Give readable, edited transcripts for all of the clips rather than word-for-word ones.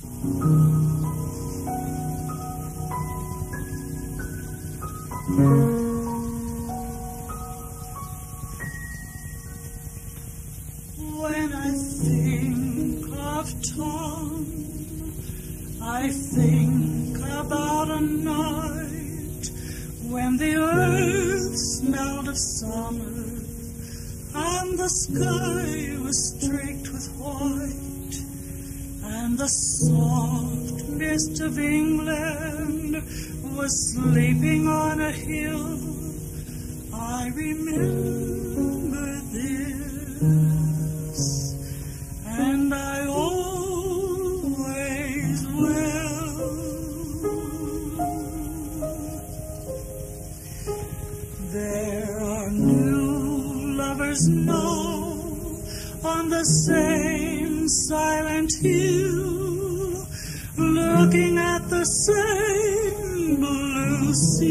When I think of Tom, I think about a night when the earth smelled of summer and the sky was streaked with white, and the soft mist of England was sleeping on a hill. I remember this, and I always will. There are new lovers now on the same silent hill, looking at the same blue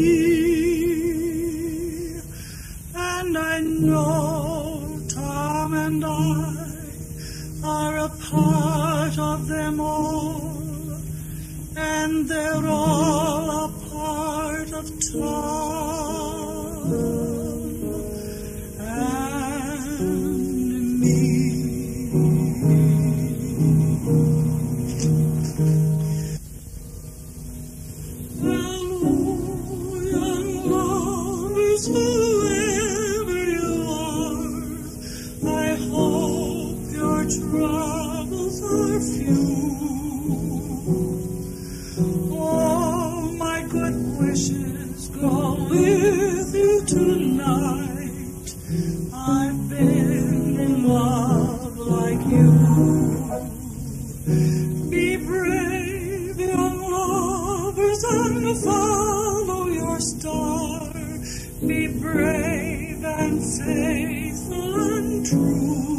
sea, and I know Tom and I are a part of them all, and they're all a part of Tom and me. Hello, young lovers, whoever you are, I hope your troubles are few. All my good wishes go with you tonight. I've been in love like you. Be brave, young lovers, and follow your star. Be brave and faithful and true.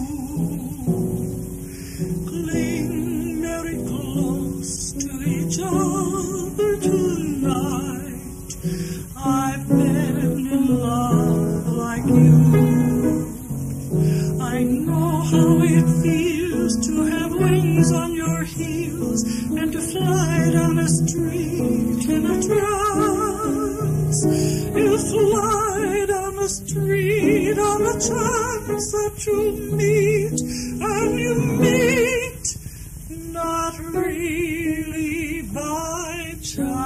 Cling very close to each other tonight. I've been in love like you. I know how it feels to have wings on your heels and to fly down a street in a trance. You fly down the street on the chance that you meet, and you meet not really by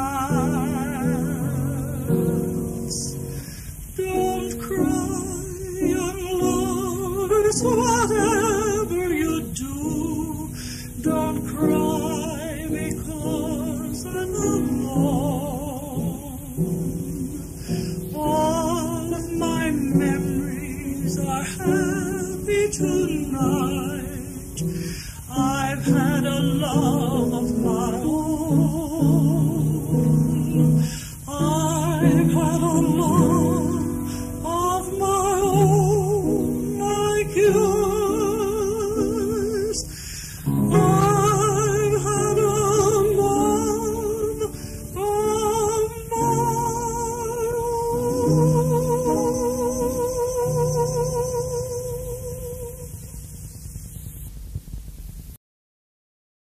chance. Don't cry, young lovers, whatever you do. Don't cry because I'm alone. All of my memories are happy tonight. I've had a love of my own.